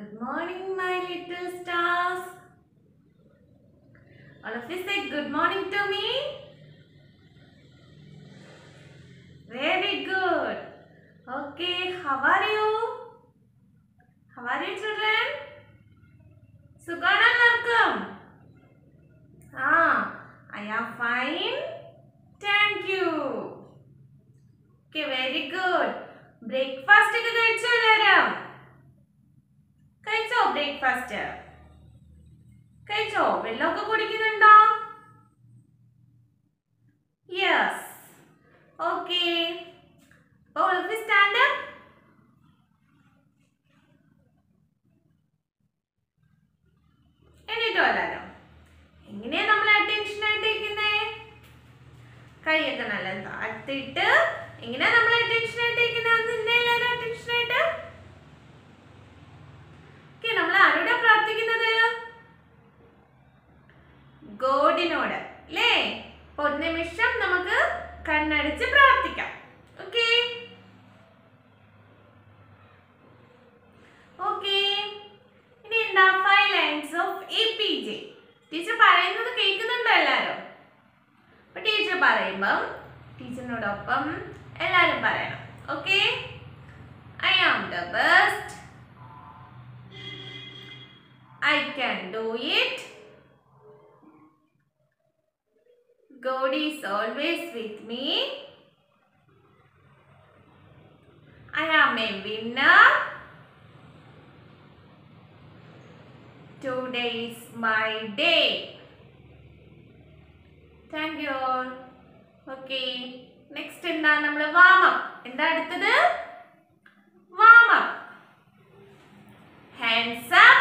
Good morning, my little stars. All of you say good morning to me. Very good. Okay, how are you? How are you, children? Sugana Narkam. I am fine. Thank you. Okay, very good. Breakfast ഒക്കെ കഴിച്ചോ എല്ലാവരും? കഴിച്ചോ breakfast? കഴിച്ചോ? വെള്ളമൊക്കെ കുടിക്കുന്നുണ്ടോ? Yes. Okay. All of you stand up. എണീറ്റോ എല്ലാവരും? എങ്ങനെയാ നമ്മൾ അറ്റൻഷൻ ആയിട്ട് ഇരിക്കുന്നേ? കൈയൊക്കെ നല്ല താഴ്ത്തിയിട്ട് എങ്ങനെയാ നമ്മൾ അറ്റൻഷൻ ആയിട്ട് ഇരിക്കുന്നത്? എല്ലാവരും അറ്റൻഷൻ ആയിട്ട് നമ്മൾ ആരോടാ പ്രാർത്ഥിക്കുന്നത്? ഗോഡിനോട് അല്ലേ? ഒരു നിമിഷം നമുക്ക് കണ്ണടച്ച് പ്രാർത്ഥിക്കാം. Okay okay. ഇനി എന്താ 5 ലൈൻസ് ഓഫ് APJ. ടീച്ചർ പറയുന്നത് കേൾക്കുന്നുണ്ടോ എല്ലാവരും? അപ്പൊ ടീച്ചർ പറയുമ്പം ടീച്ചറിനോടൊപ്പം എല്ലാവരും പറയണം. Okay. I am the best. I can do it. God is always with me. I am a winner. Today is my day. Thank you all. Okay. Next എന്താ? നമ്മൾ warm up. എന്താ അടുത്തത്? Warm up. Hands up.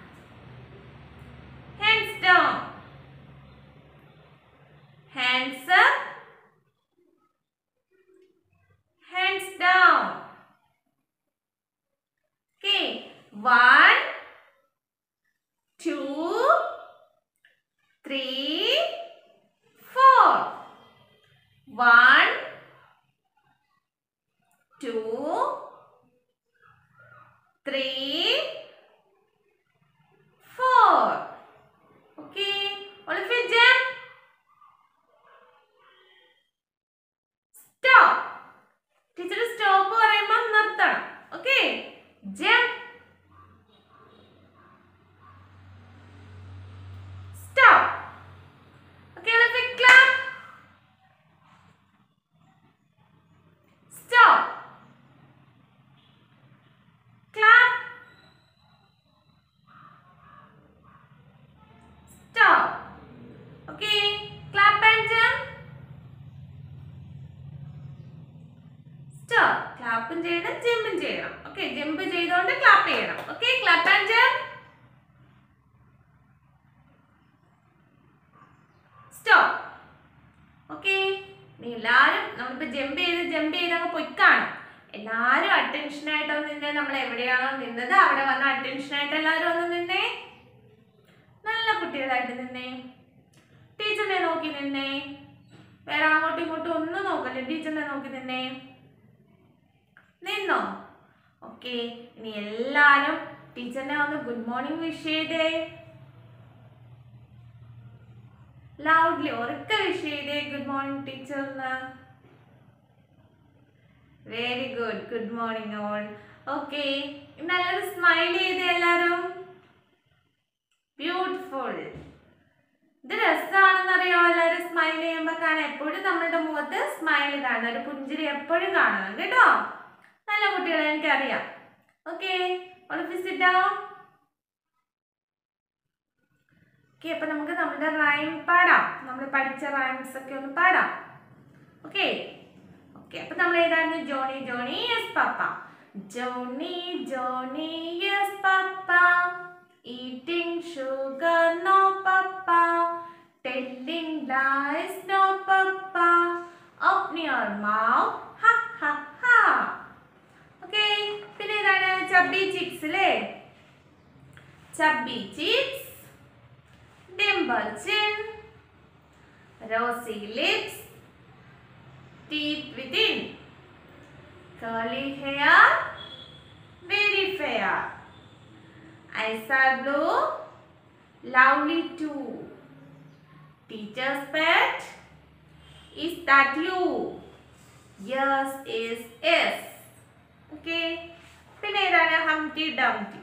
Hands down. Hands up. Hands down. Okay. 1, 2, 3, 4. 1, 2, 3, 4. Okay. All of you jump. Stop. Teacher stop പറയുമ്പോൾ നിർത്തണം. Okay. Jump. Stop. Okay, all of you clap. Stop. Clap. Stop. Okay. Clap and jump. Stop. Clap ചെയ്യണം, ജമ്പും ചെയ്യണം. Okay, jump ചെയ്തുകൊണ്ട് clap ചെയ്യണം. Okay, clap and jump. Stop. Okay. നീ എല്ലാവരും നമ്മളിപ്പോൾ ജമ്പ് ചെയ്ത് അങ്ങ് പൊയ്ക്കാണ്. എല്ലാവരും അറ്റൻഷൻ ആയിട്ട് ഒന്ന് നിന്നേ. നമ്മൾ എവിടെയാണോ നിന്നത് അവിടെ വന്ന് അറ്റൻഷൻ ആയിട്ട് എല്ലാവരും ഒന്ന് നിന്നേ. നല്ല കുട്ടികളായിട്ട് നിന്നേ. ടീച്ചറിനെ നോക്കി നിന്നേ. വേറെ അങ്ങോട്ടും ഇങ്ങോട്ടും ഒന്നും നോക്കല്ലേ. ടീച്ചറിനെ നോക്കി നിന്നേ. നിന്നോ? ഓക്കെ. ഇനി എല്ലാവരും ടീച്ചറിനെ ഒന്ന് ഗുഡ് മോർണിംഗ് വിഷ് ചെയ്തേ. ലൗഡ്ലി ഉറക്കെ വിഷ് ചെയ്തേ ഗുഡ് മോർണിംഗ് ടീച്ചറിന്. Very good. Good morning all. Okay. നല്ലൊരു സ്മൈൽ ചെയ്തേ എല്ലാവരും. ബ്യൂട്ടിഫുൾ. ഇത് രസമാണെന്നറിയോ? എല്ലാവരും സ്മൈൽ ചെയ്യുമ്പോൾ കാണാൻ എപ്പോഴും നമ്മളുടെ മുഖത്ത് സ്മൈൽ കാണണം. ഒരു പുഞ്ചിരി എപ്പോഴും കാണണം കേട്ടോ. നല്ല കുട്ടികളെ എനിക്കറിയാം. Okay. all of you sit down. Okay. അപ്പൊ നമുക്ക് നമ്മുടെ റൈം പാടാം. നമ്മൾ പഠിച്ച റൈംസ് ഒക്കെ ഒന്ന് പാടാം. Okay okay. അപ്പൊ നമ്മൾ ഏതായിരുന്നു? Johnny Johnny yes papa. Johnny Johnny yes papa. Eating sugar no papa. Telling lies no papa. Open your mouth ha ha ha. Okay. പിന്നെ ഏതാണ്? ചബ്ബി ചിക്സ് അല്ലേ? Chubby cheeks. dimple chin, rosy lips, teeth within, curly hair, very fair, Eyes are blue. Lovely too. Teacher's pet. Is that you? Yes, yes. Okay. പിന്നെ ഏതാണ് Humpty Dumpty?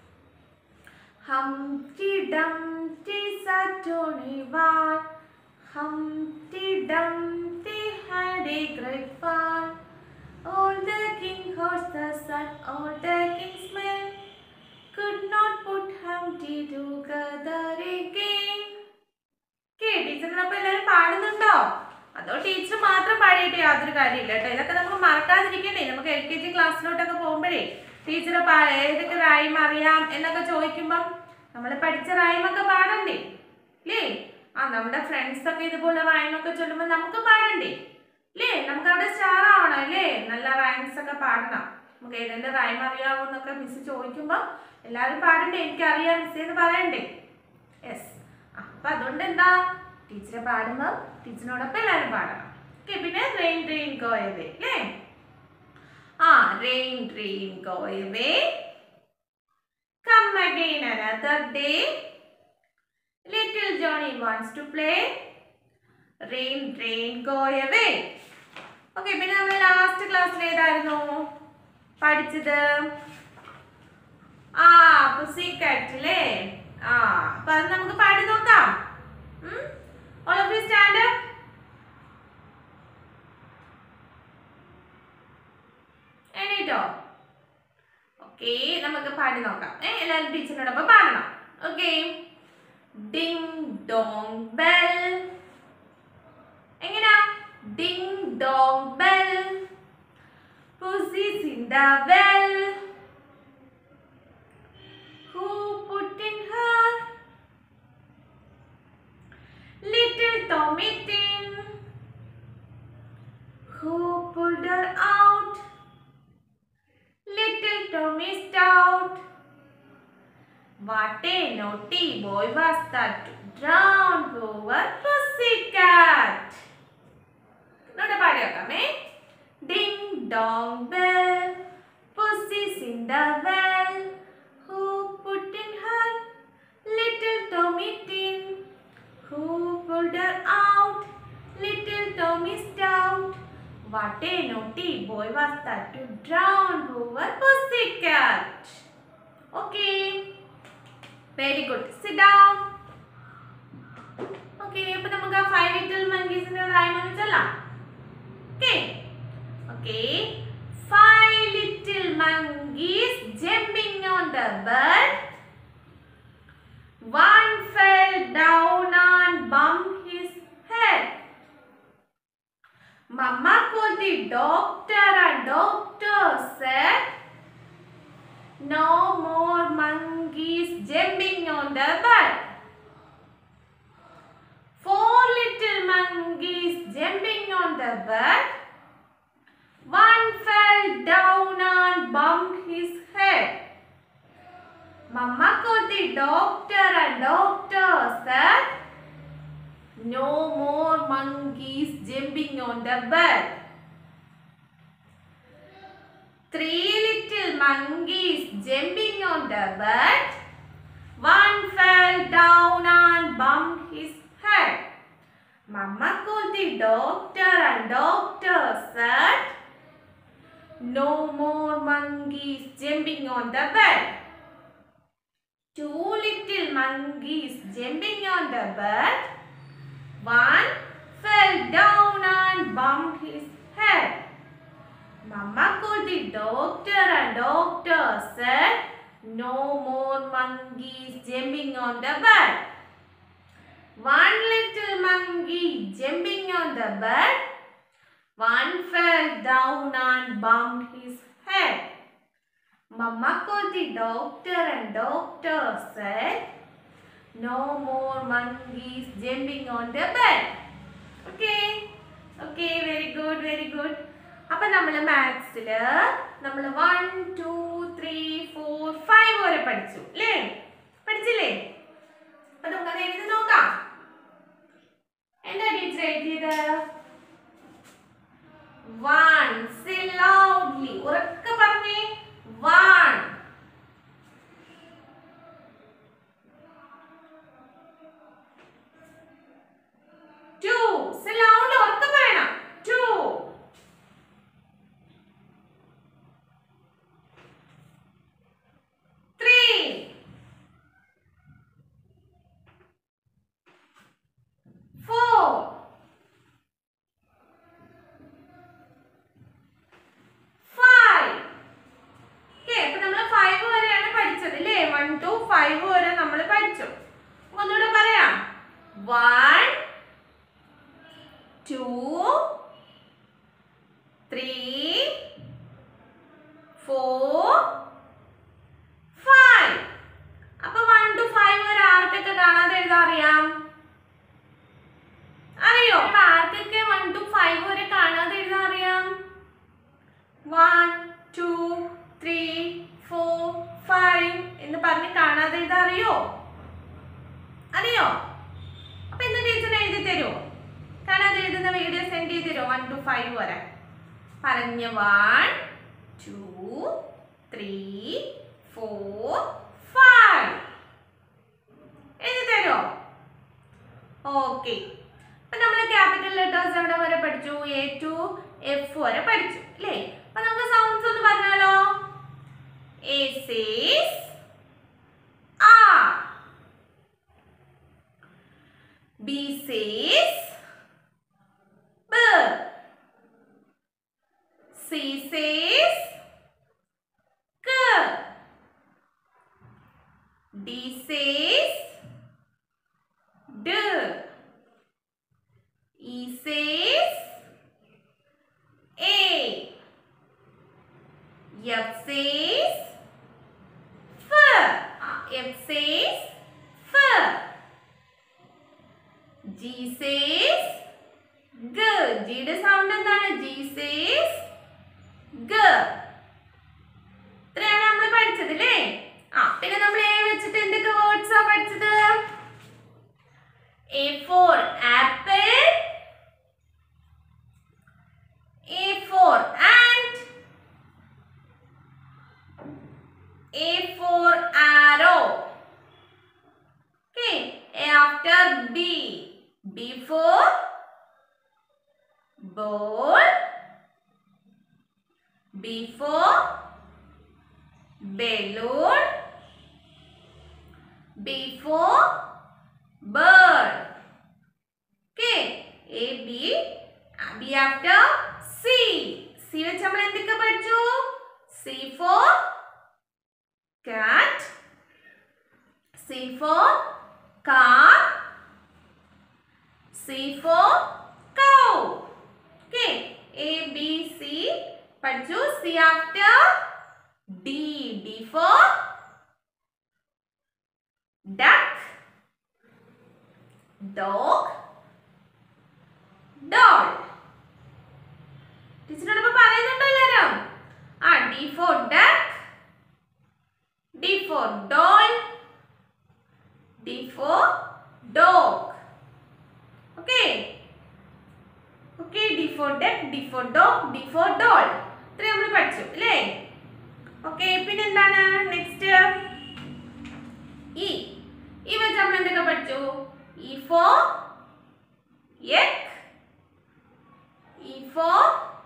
Humpty Dumpty sat on a barn. Humpty Dumpty had a great farm. All the king's horses and all the king's men could not put Humpty together again. ടീച്ചറിനൊപ്പം എല്ലാവരും പാടുന്നുണ്ടോ? അതോ teacher മാത്രം പാടിയിട്ട് യാതൊരു കാര്യമില്ല കേട്ടോ. ഇതൊക്കെ നമുക്ക് മറക്കാതിരിക്കണ്ടേ. നമുക്ക് LKG ക്ലാസ്സിലോട്ടൊക്കെ പോകുമ്പോഴേ ടീച്ചർ ഏതൊക്കെ റൈം അറിയാം എന്നൊക്കെ ചോദിക്കുമ്പം നമ്മൾ പഠിച്ച റൈമൊക്കെ പാടണ്ടേ അല്ലേ? നമ്മുടെ ഫ്രണ്ട്സ് ഒക്കെ ഇതുപോലെ റൈമൊക്കെ ചൊല്ലുമ്പോൾ നമുക്ക് പാടണ്ടേ അല്ലേ? നമുക്ക് അവിടെ സ്റ്റാർ ആവണം അല്ലേ? നല്ല റൈംസ് ഒക്കെ പാടണം. നമുക്ക് ഏതെങ്കിലും റൈം അറിയാവോ എന്നൊക്കെ മിസ് ചോദിക്കുമ്പോൾ എല്ലാവരും പാടണ്ടേ? എനിക്കറിയാം മിസ് എന്ന് പറയണ്ടേ? യെസ്. അപ്പം അതുകൊണ്ട് എന്താ ടീച്ചറെ പാടുമ്പോൾ ടീച്ചറിനോടൊപ്പം എല്ലാവരും പാടണം. ഓക്കെ. പിന്നെ റെയിൻ റെയിൻ ഗോ അവേ അല്ലേ? Rain rain go away. Come again another day. Little Johnny wants to play. Rain, rain, go away. Okay, പിന്നെ നമ്മൾ ലാസ്റ്റ് ക്ലാസ്സിൽ ഏതായിരുന്നു പഠിച്ചത്? Pussycat അല്ലേ? അപ്പൊ അത് നമുക്ക് പാടി നോക്കാം. All of you stand up. എണീറ്റോ? ഓക്കെ, നമുക്ക് പാടി നോക്കാം. എല്ലാവരും ടീച്ചറിനോടൊപ്പം പാടണം. ഓക്കെ. Ding dong bell. എങ്ങനാ? Ding dong bell. Pussy's in the well. Who put in her? Little Tommy Tin. Who pulled her out? Little Tommy Stout. What a naughty boy was that to drown poor Pussycat. Note പാടി നോക്കാമേ. Ding dong bell, Pussy's in the well. Who put in her? Little Tommy Tin. Who pulled her out? Little Tommy Stout. What a naughty boy was that to drown poor Pussycat. Okay. Very good. Sit down. Okay. അപ്പോൾ നമുക്ക് ആ 5 little monkeysന്റെ rhyme ഒന്ന് ചൊല്ലാം. Okay. Okay. 5 little monkeys jumping on the bed. One fell down and bumped his head. Mama called the doctor and doctor said, no more monkeys jumping on the bed. 4 little monkeys jumping on the bed. One fell down and bumped his head. Mama called the doctor and doctor said, no more monkeys jumping on the bed. 3 little monkeys jumping on the bed. One fell down and bumped his head. Mama called the doctor and doctor said, no more monkeys jumping on the bed. 2 little monkeys jumping on the bed. One fell down and bumped his head. Mama called the doctor and doctor said, no more monkeys jumping on the bed. 1 little monkey jumping on the bed. One fell down and bumped his head. Mama called the doctor and doctor said, no more monkeys jumping on the bed. Okay. Okay, very good, very good. അപ്പോൾ നമ്മൾ മാത്സിൽ നമ്മൾ 1 2 3 4 5 വരെ പഠിച്ചു അല്ലേ? പഠിച്ചില്ലേ? അപ്പോൾ നമുക്ക് അത് എഴുതി നോക്കാം. എന്താ ടീച്ചർ എഴുതിയത്? 1. Say loudly. ഉറക്കെ പറഞ്ഞേ. 1. 5 വരെ നമ്മൾ പഠിച്ചു. ഒന്നുകൂടെ പറയാം. 1 2 3 4 5. അപ്പൊ 1 to 5 വരെ ആർക്കൊക്കെ കാണാതെ എഴുതാൻ അറിയാം? അറിയോ? ആർക്കൊക്കെ 1 to 5 വരെ കാണാതെ എഴുതാൻ അറിയാം? 1 2 3 4 5 എന്ന് പറഞ്ഞ് കാണാതെ എഴുതാൻ അറിയോ? അറിയോ? അപ്പൊ ഇന്ന് ടീച്ചർ എഴുതി തരുമോ? കാണാതെ എഴുതുന്ന വീഡിയോ സെൻഡ് ചെയ്ത് തരുമോ? 1 to 5 വരെ പറഞ്ഞ 1 2 3 4 5 എഴുതി തരുമോ? ഓക്കെ. അപ്പൊ നമ്മൾ ക്യാപിറ്റൽ ലെറ്റേഴ്സ് എവിടെ വരെ പഠിച്ചു? A to F വരെ പഠിച്ചു അല്ലേ? അപ്പൊ നമുക്ക് സൗണ്ട്സ് ഒന്ന് പറഞ്ഞാലോ. A says A. B says B. C says K. D says D. E says A. F says F. F says F. G says G. G യുടെ സൗണ്ട് എന്താണ്? G says G. ഇത്രയാണ് നമ്മൾ പഠിച്ചത് അല്ലേ? പിന്നെ നമ്മൾ A വെച്ചിട്ട് എന്തൊക്കെ വേർഡ്സ് ആ പഠിച്ചത്? A for apple, A for ant, A for arrow. Okay, A after B. B for ball, B for balloon, B for bird. Okay, A B B after C. C വെച്ച് നമ്മൾ എന്തൊക്കെ പഠിച്ചു? C for cat, C for car, C for cow. Okay, A B C പഠിച്ചു. C after D. D for duck, dog, doll. ടീച്ചറോടൊപ്പം പറയുന്നുണ്ടോ എല്ലാവരും? D for duck, D for doll, D for dog. Okay, D for duck, D for dog, D for doll. ഇത്രയും നമ്മൾ പഠിച്ചു അല്ലേ? Okay, പിന്നെ എന്താണ് next? E. E വെച്ച് നമ്മൾ എന്തൊക്കെ പഠിച്ചു? E for egg, E for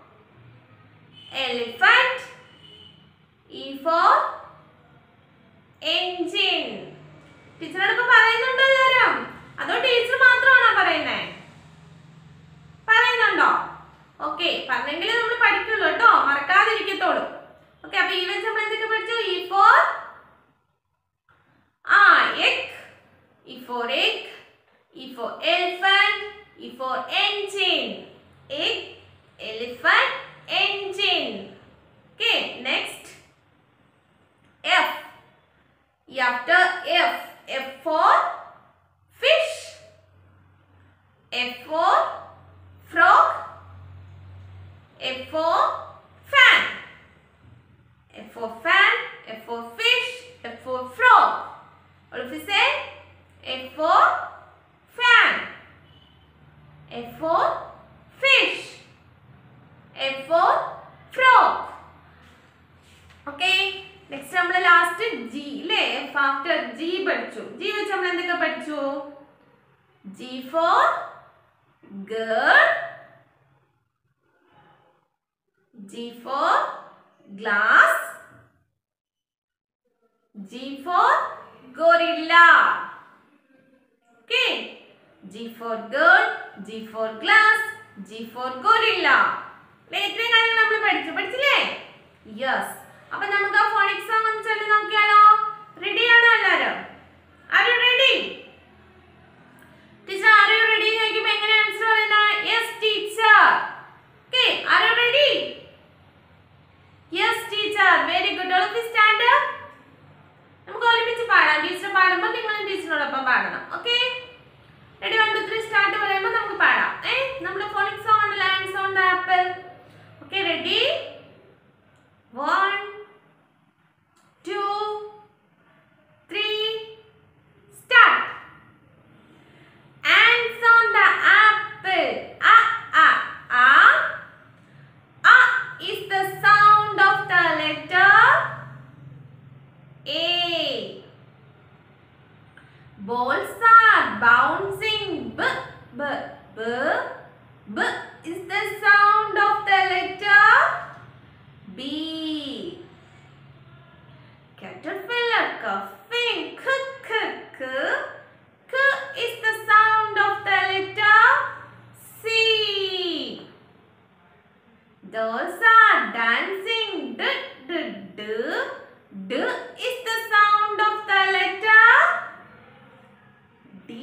elephant, E for engine. ടീച്ചറോടൊക്കെ പറയുന്നുണ്ടോ എല്ലാവരും? അതോ ടീച്ചർ മാത്രമാണോ പറയുന്നേ? പറയുന്നുണ്ടോ? ഓക്കെ, പറഞ്ഞെങ്കിൽ നമ്മൾ പഠിക്കുള്ളൂ കേട്ടോ, മറക്കാതിരിക്കത്തോളൂ. ഓക്കെ, അപ്പൊ ഈ വെച്ച് നമ്മൾ എന്തൊക്കെ പഠിച്ചു? E for egg, E for egg, E for elephant, E for engine. Egg, elephant, engine. Okay, next F. E after F. F for fish, F for frog, F for fan, F for fan, F for fish, F for frog. All of you say F for fan, F for fish, F for frog. Okay, next നമ്മൾ last G അല്ലേ? F after G പഠിച്ചു. G വെച്ച് നമ്മൾ എന്തൊക്കെ പഠിച്ചു? G for girl, G for glass, G for gorilla. Okay, G for girl, G for glass, G for gorilla. ഇത്രയും കാര്യങ്ങൾ നമ്മൾ പഠിച്ചില്ലേ? യെസ്. അപ്പൊ നമുക്ക് ആ ഫോണിക് സോങ് ഒന്ന് ചൊല്ലി നോക്കിയാലോ? റെഡിയാണോ എല്ലാവരും? ടീച്ചർ പാടുമ്പോൾ നിങ്ങളും ടീച്ചറിനോടൊപ്പം പാടണം. Okay, ready? 1 2 3 സ്റ്റാർട്ട് പറയുമ്പോൾ നമുക്ക് പാടാം. നമ്മുടെ phonic sound line sound apple. Okay, ready? 1 2 3 start. Ants on the apple. Is the sound of the letter A. Balls are bouncing. B is the sound of the letter B. Caterpillar coughing. K is the sound of the letter C. Dolls are dancing. D is the sound of the letter D.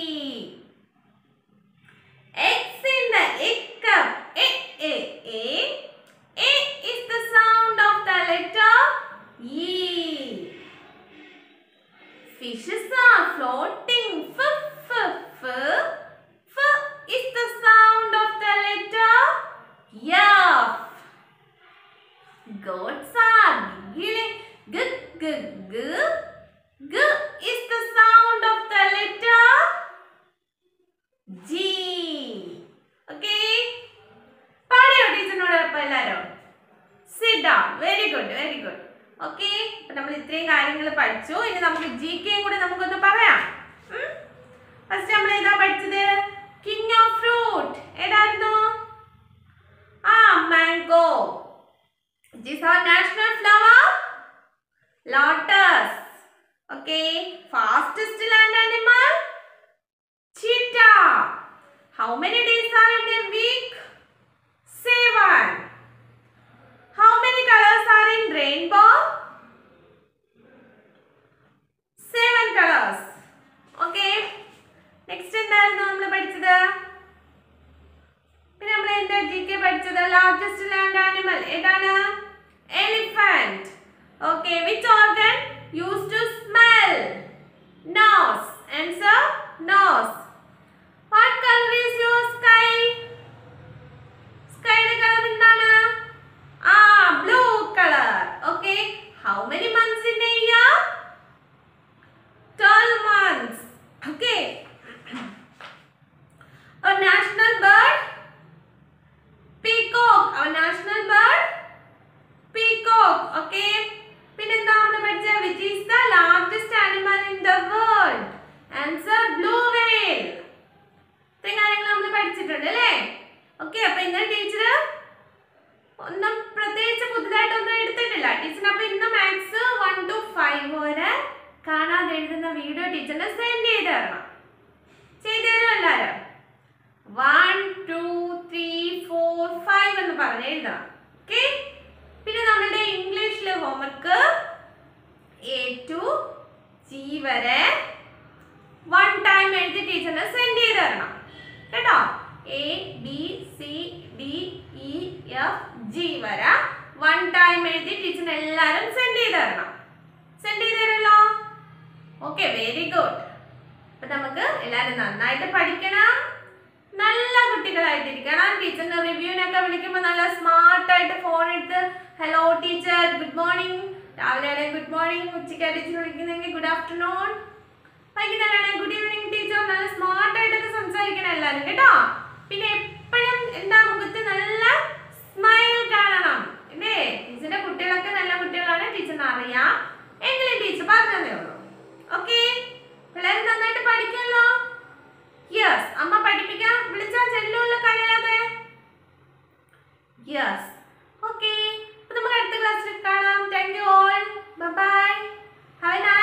Eggs in the egg cup. A is the sound of the letter E. Fishes are floating. F is the sound of the letter F. Goats are giggling. G is the sound of the letter G. Okay? പാടിയോ ടീച്ചറിനോടൊപ്പം എല്ലാവരും? Sit down. Very good, very good. Okay? അപ്പോൾ നമ്മൾ ഇത്രയും കാര്യങ്ങൾ പഠിച്ചു. ഇനി നമുക്ക് GK കൂടെ നമുക്കൊന്ന് പറയാം. ഫസ്റ്റ് നമ്മൾ ഏതാ പഠിച്ചത്? കിങ് ഓഫ് ഫ്രൂട്ട് ഏതായിരുന്നു? Mango. Which is our national flower? Lotus. Okay. Fastest land animal? Cheetah. How many days are in a week? 7. How many colors are in rainbow? 7 colors. Okay. Next എന്തായിരുന്നു നമ്മൾ പഠിച്ചത്? പിന്നെ നമ്മൾ എന്താ GK പഠിച്ചത്? Largest land animal ഏതാണ്? Elephant. Okay, which organ used to smell? Nose. Answer, nose. What color is your sky? Sky color എന്താണ്? Blue color. Okay, how many months in a year? 12 months. Okay. Our national bird? Peacock. Our national bird? Peacock. Okay. പിന്നെന്താ നമ്മൾ പഠിച്ചത്? Which is the largest animal in the world? Answer, blue whale. ഇത്രയും കാര്യങ്ങൾ നമ്മൾ പഠിച്ചിട്ടുണ്ട് അല്ലേ? Okay, അപ്പൊ ഇന്നലെ ടീച്ചർ ഒന്നും പ്രത്യേകിച്ച് പുതുതായിട്ടൊന്നും എടുത്തിട്ടില്ല. ടീച്ചർ അപ്പൊ ഇന്ന് മാത്സ് 1 to 5 വരെ കാണാതെ എഴുതുന്ന വീഡിയോ ടീച്ചറിന് സെൻഡ് ചെയ്ത് തരണം. ചെയ്തു തരും എല്ലാവരും? 1 2 3 4 5 എന്ന് പറഞ്ഞ് എഴുതണം. ഓക്കെ. പിന്നെ നമ്മളുടെ ഇംഗ്ലീഷിലെ ഹോംവർക്ക് A to G വരെ 1 ടൈം എഴുതി ടീച്ചറിന് സെൻഡ് ചെയ്ത് തരണം കേട്ടോ. A B C D E F G വരെ 1 ടൈം എഴുതി ടീച്ചറിന് എല്ലാവരും സെൻഡ് ചെയ്ത് തരണം. സെൻഡ് ചെയ്ത് തരുമല്ലോ? Okay, very good. അപ്പൊ നമുക്ക് എല്ലാവരും നന്നായിട്ട് പഠിക്കണം, നല്ല കുട്ടികളായിട്ടിരിക്കണം. ടീച്ചറിന്റെ റിവ്യൂവിനൊക്കെ വിളിക്കുമ്പോൾ നല്ല സ്മാർട്ടായിട്ട് ഫോൺ എടുത്ത് ഹലോ ടീച്ചർ, ഗുഡ് മോർണിംഗ്. രാവിലെ ഗുഡ് മോർണിംഗ്, ഉച്ചയ്ക്ക് ടീച്ചർ വിളിക്കുന്നെങ്കിൽ ഗുഡ് ആഫ്റ്റർനൂൺ, വൈകുന്നേരമാണ് ഗുഡ് ഈവനിങ് ടീച്ചർ. നല്ല സ്മാർട്ടായിട്ടൊക്കെ സംസാരിക്കണം എല്ലാവരും കേട്ടോ. പിന്നെ എപ്പോഴും എന്താ മുഖത്ത് നല്ല സ്മൈൽ കാണണം അല്ലേ? ടീച്ചറിന്റെ കുട്ടികളൊക്കെ നല്ല കുട്ടികളാണ്, ടീച്ചറിന് അറിയാം. എങ്കിലും ടീച്ചർ പറഞ്ഞതേ ഉള്ളൂ. ഓക്കെ, പിള്ളേർ നന്നായിട്ട് പഠിക്കുമല്ലോ? യെസ്. അമ്മ പഠിപ്പിക്കാൻ വിളിച്ചാൽ ചെല്ലുമല്ലോ കഴിയാതെ? യെസ്. ഓക്കെ, അപ്പൊ നമുക്ക് അടുത്ത ക്ലാസ്സിൽ കാണാം. Thank you all. Bye bye. Have a nice